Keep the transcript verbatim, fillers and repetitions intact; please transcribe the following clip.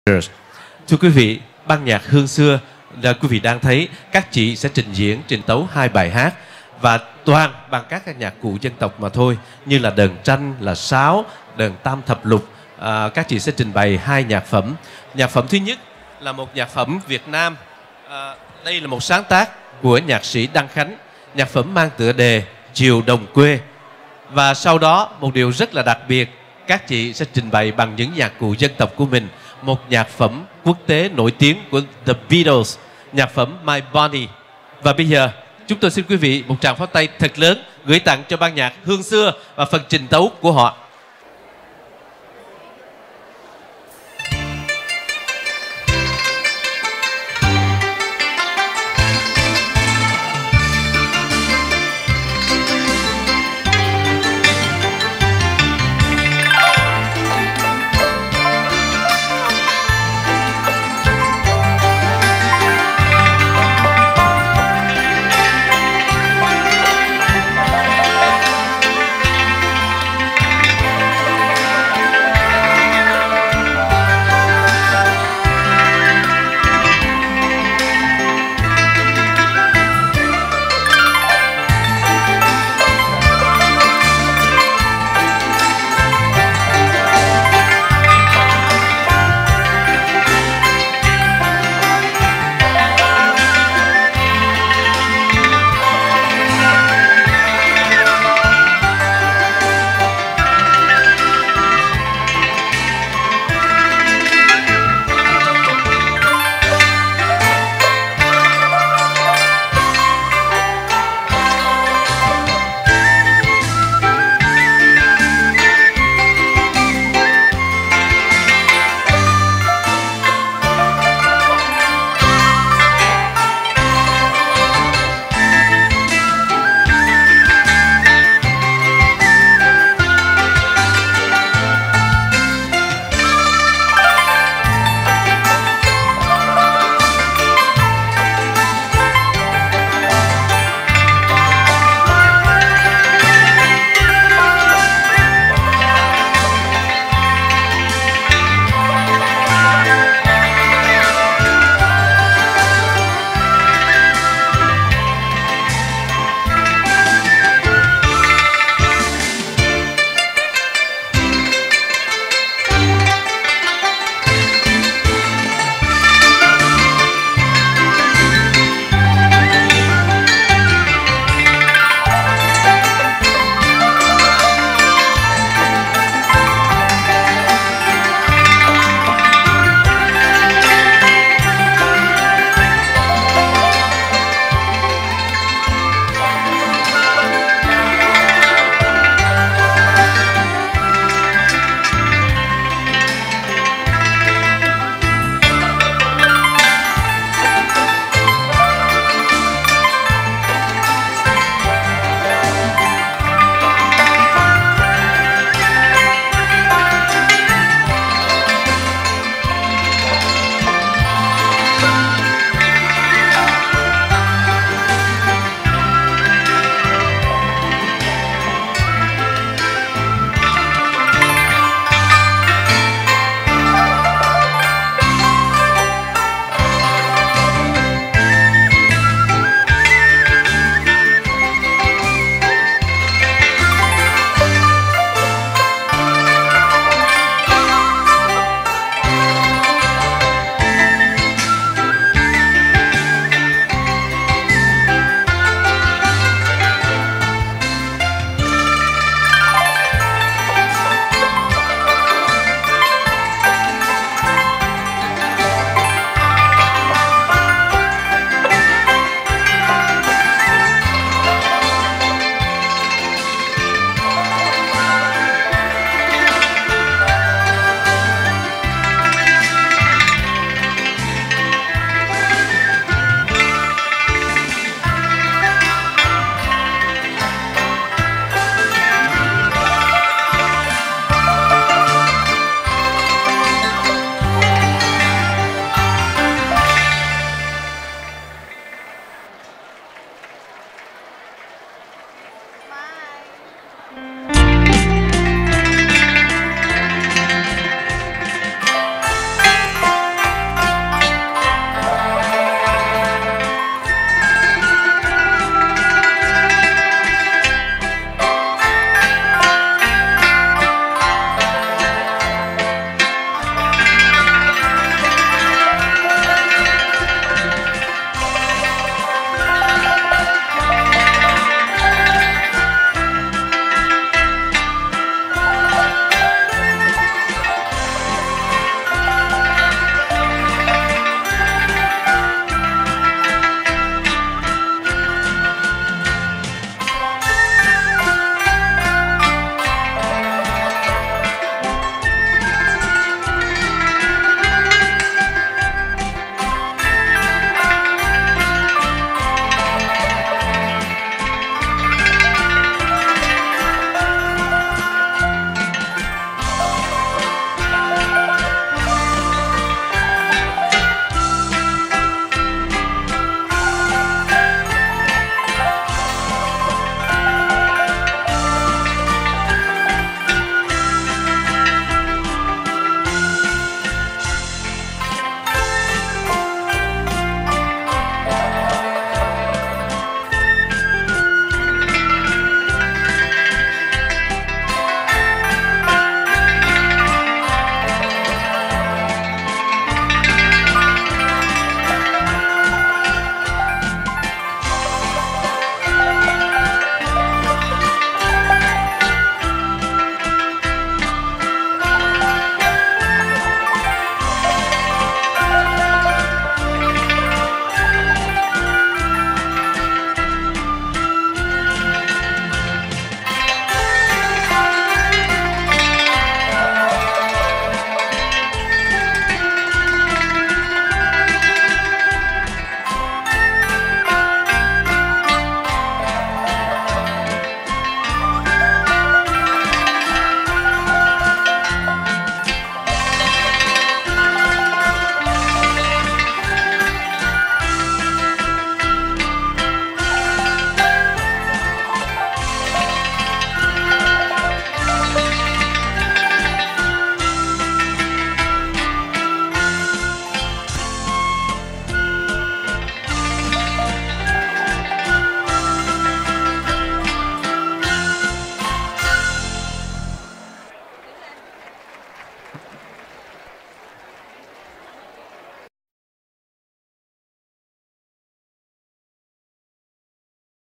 Thưa quý vị, ban nhạc Hương Xưa là quý vị đang thấy các chị sẽ trình diễn trình tấu hai bài hát và toàn bằng các cái nhạc cụ dân tộc mà thôi, như là đờn tranh, là sáo, đờn tam thập lục. À, các chị sẽ trình bày hai nhạc phẩm. Nhạc phẩm thứ nhất là một nhạc phẩm Việt Nam. À, đây là một sáng tác của nhạc sĩ Đăng Khánh. Nhạc phẩm mang tựa đề Chiều Đồng Quê. Và sau đó một điều rất là đặc biệt, các chị sẽ trình bày bằng những nhạc cụ dân tộc của mình một nhạc phẩm quốc tế nổi tiếng của The Beatles, nhạc phẩm My Bonnie. Và bây giờ chúng tôi xin quý vị một tràng pháo tay thật lớn gửi tặng cho ban nhạc Hương Xưa và phần trình tấu của họ.